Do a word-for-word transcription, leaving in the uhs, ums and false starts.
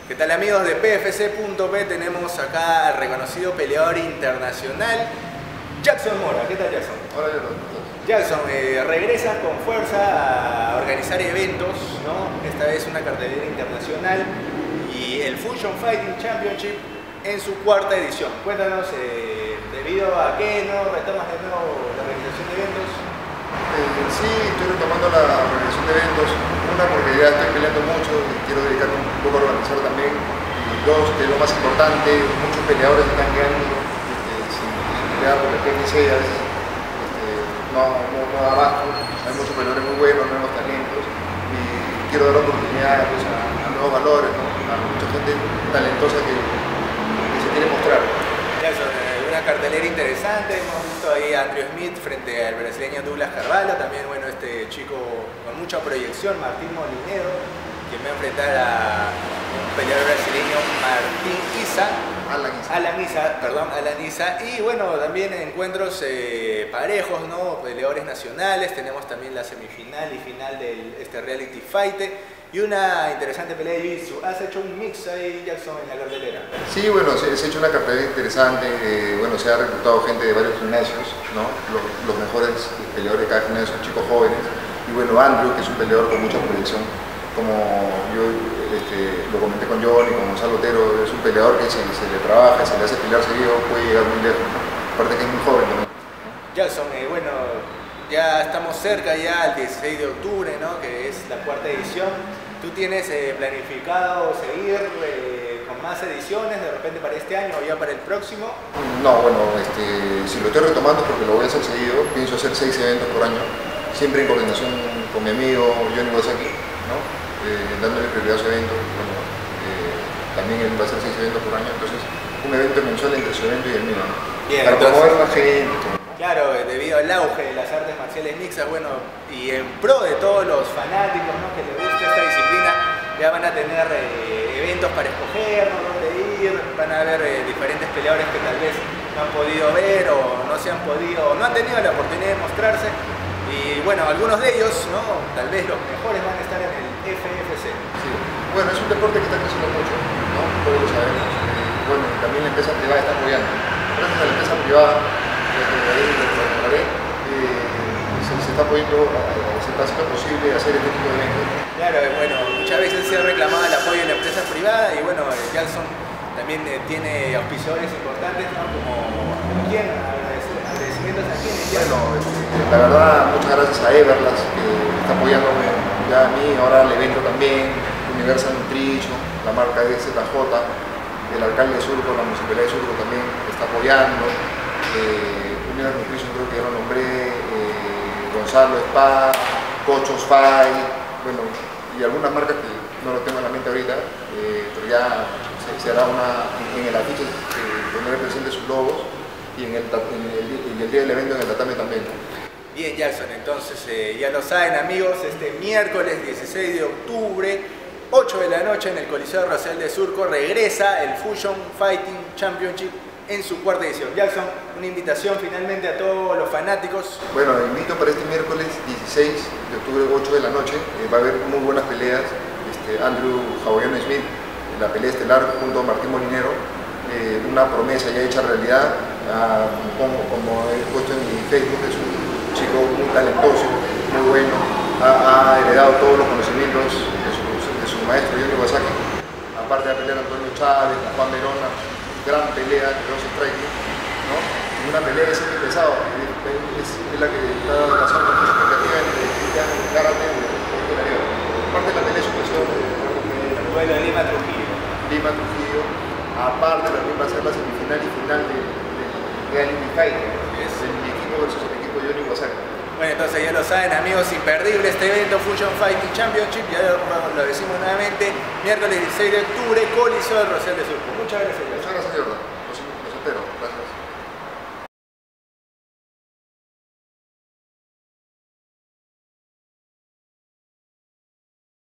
¿Qué tal amigos de P F C punto P? Tenemos acá al reconocido peleador internacional Jackson Mora. ¿Qué tal, Jackson? Hola, Jackson. Jackson, eh, regresas con fuerza a organizar eventos, ¿no? Esta vez una cartelera internacional y el Fusion Fighting Championship en su cuarta edición. Cuéntanos, eh, debido a qué no retomas de nuevo la organización de eventos. Eh, sí, estoy retomando la organización de eventos. Una, porque ya estoy peleando mucho y quiero dedicarme un poco a organizar también. Y dos, que es lo más importante, muchos peleadores están quedando este, sin, sin pelear por el P F C, a veces este, no, no, no da abasto. Hay muchos peleadores muy buenos, nuevos talentos y quiero dar oportunidades pues, a, a nuevos valores, ¿no? A mucha gente talentosa que, que se quiere mostrar. Jackson, una cartelera interesante, hemos visto ahí a Andrew Smith frente al brasileño Douglas Carvalho, también bueno, este chico con mucha proyección, Martín Molinero, quien va a enfrentar a un peleador brasileño, Martín Isa, Alan Isa, Alan Isa, perdón, Alan Isa, y bueno, también encuentros eh, parejos, ¿no? Peleadores nacionales, tenemos también la semifinal y final de este reality fight. Y una interesante pelea de Jiu-Jitsu. ¿Has hecho un mix ahí, Jackson, en la cartelera? Sí, bueno, se, se ha hecho una cartelera interesante. Eh, bueno, se ha reclutado gente de varios gimnasios, ¿no? Los, los mejores peleadores de cada gimnasio son chicos jóvenes. Y bueno, Andrew, que es un peleador con mucha proyección, como yo este, lo comenté con John y con Gonzalo Otero, es un peleador que si se le trabaja, se le hace pelear seguido, puede llegar muy lejos, ¿no? Aparte que es muy joven también. Jackson, eh, bueno, ya estamos cerca ya al dieciséis de octubre, ¿no? Que es la cuarta edición. ¿Tú tienes eh, planificado seguir eh, con más ediciones de repente para este año o ya para el próximo? No, bueno, este, si lo estoy retomando es porque lo voy a hacer seguido. Pienso hacer seis eventos por año, siempre en coordinación con mi amigo Johnny Wasaki, ¿no? Eh, dándole prioridad a su evento. Bueno, eh, también él va a hacer seis eventos por año, entonces un evento mensual entre su evento y el mío, ¿no? Bien, para entonces, promover más gente. Claro, debido al auge de las artes marciales mixtas, bueno, y en pro de todos los fanáticos, ¿no? Que les gusta esta disciplina, ya van a tener eh, eventos para escoger, ¿no? Dónde ir, van a haber eh, diferentes peleadores que tal vez no han podido ver o no se han podido, no han tenido la oportunidad de mostrarse. Y bueno, algunos de ellos, ¿no? Tal vez los mejores van a estar en el F F C. Sí. Bueno, es un deporte que está creciendo mucho, ¿no? Todos lo sabemos. Y bueno, también la empresa privada está apoyando. Gracias a la empresa privada, eh, se, se está apoyando, se está haciendo posible hacer este tipo de eventos. Claro, bueno, muchas veces se ha reclamado el apoyo de la empresa privada y bueno, Jackson también eh, tiene auspiciadores importantes, ¿no? Como, como quién, agradecimientos a quién. Bueno, este, la verdad, muchas gracias a Everlas, que está apoyándome ya a mí, ahora al evento también, Universal Nutrition, la marca D Z J, el alcalde de Surco, la municipalidad de Surco también está apoyando. Eh, Universal Nutrition creo que ya lo nombré, eh, Gonzalo Spa, Cochos Fight, bueno, y algunas marcas que no lo tengo en la mente ahorita, eh, pero ya se, se hará una, en el afiche eh, donde presente sus logos y en el, en, el, en el día del evento en el tatame también, ¿no? Bien, Jackson, entonces eh, ya lo saben amigos, este miércoles dieciséis de octubre, ocho de la noche en el Coliseo Rosel de Surco, regresa el Fusion Fighting Championship en su cuarta edición. Jackson, una invitación finalmente a todos los fanáticos. Bueno, invito para este miércoles dieciséis de octubre, ocho de la noche, eh, va a haber muy buenas peleas. Este, Andrew Hawaiian Smith, la pelea estelar junto a Martín Molinero, eh, una promesa ya hecha realidad, ah, como, como he puesto en mi Facebook, es un chico muy talentoso, muy bueno, ha, ha heredado todos los conocimientos de su, de su maestro Johnny Wasaki, aparte de pelear a Antonio Chávez, a Juan Verona, gran pelea, que no se striking, ¿no? Y una pelea de semi pesado, es, es la que está lanzando mucha expectativa en el karate de Bolívar. Aparte de la pelea de supresión, el duelo de Lima Trujillo. Lima Trujillo, aparte también va a ser la semifinal y final del de, reality fight, es el equipo versus el equipo de Johnny Wasaki. Bueno, entonces ya lo saben amigos, imperdible este evento Fusion Fighting Championship, ya lo, lo decimos nuevamente, miércoles dieciséis de octubre, Coliseo del Rosel de Surco. Muchas gracias. Muchas gracias, Jordan. Los, los espero. Gracias.